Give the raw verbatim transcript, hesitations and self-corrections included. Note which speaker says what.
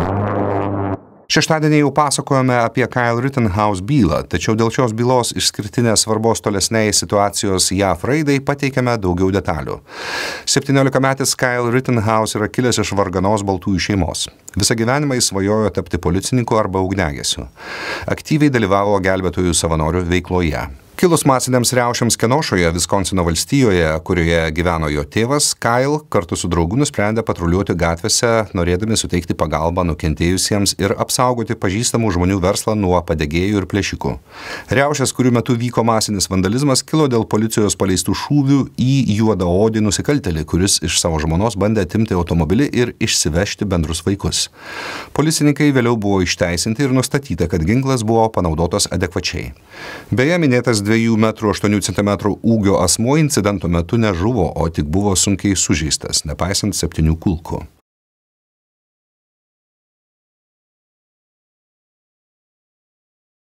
Speaker 1: Šeštadienį jau pasakojome apie Kyle Rittenhouse bylą, tačiau dėl šios bylos išskirtinės svarbos tolesniai situacijos J A V raidai pateikėme daugiau detalių. septyniolikametis Kyle Rittenhouse yra kilęs iš varganos baltųjų šeimos. Visą gyvenimą jis svajojo tapti policininku arba ugniagesiu. Aktyviai dalyvavo gelbėtojų savanorių veikloje. Kilus masiniams riaušiams Kenošoje, Viskonsino valstijoje, kurioje gyveno jo tėvas, Kyle kartu su draugu nusprendė patruliuoti gatvėse, norėdami suteikti pagalbą nukentėjusiems ir apsaugoti pažįstamų žmonių verslą nuo padegėjų ir plėšikų. Riaušės, kurių metu vyko masinis vandalizmas, kilo dėl policijos paleistų šūvių į juodaodį nusikaltėlį, kuris iš savo žmonos bandė atimti automobilį ir išsivežti bendrus vaikus. Policininkai vėliau buvo išteisinti ir nustatyta, kad ginklas buvo panaudotas adekvačiai. Beje, minėtas dviejų metrų aštuonių centimetrų ūgio asmuo incidento metu nežuvo, o tik buvo sunkiai sužeistas, nepaisant septynių kulkų.